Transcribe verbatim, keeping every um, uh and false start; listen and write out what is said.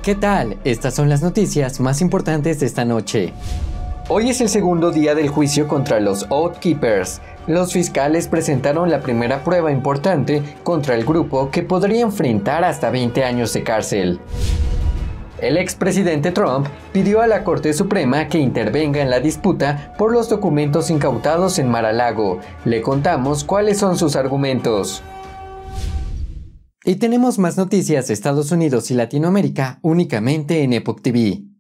¿Qué tal? Estas son las noticias más importantes de esta noche. Hoy es el segundo día del juicio contra los Oath Keepers. Los fiscales presentaron la primera prueba importante contra el grupo que podría enfrentar hasta veinte años de cárcel. El expresidente Trump pidió a la Corte Suprema que intervenga en la disputa por los documentos incautados en Mar-a-Lago. Le contamos cuáles son sus argumentos. Y tenemos más noticias de Estados Unidos y Latinoamérica únicamente en Epoch T V.